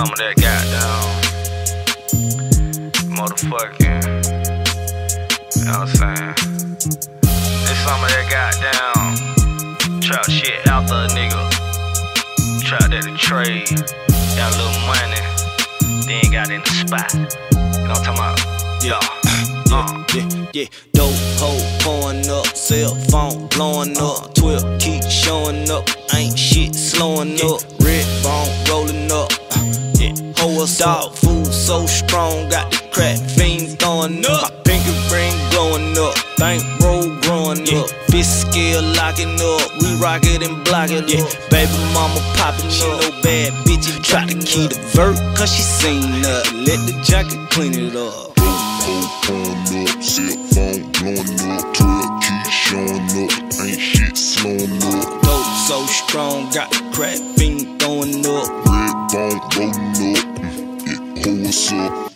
some of that goddamn motherfucking, you know what I'm saying? It's some of that goddamn trap shit out the nigga. Trap that to trade, got a little money, then got in the spot. You know what I'm talking about? Yeah. Dope hoe pouring up, cell phone blowing up, 12 keep showing up, ain't shit slowing up, red bone rolling up, hoe a dog food so strong, got the crack fiend throwing up, my pinky ring glowing up, bank roll growing up, fist scale locking up, we rock it and block it up, baby mama popping up, no bad bitch, try to key the vert, cause she seen nothing, let the jacket clean it up. Pouring up, cell phone blowing up, 12 keep showing up, ain't shit slowing up. Dope so strong, got the crack fiend throwing up, Red bone rolling up, hoe us up.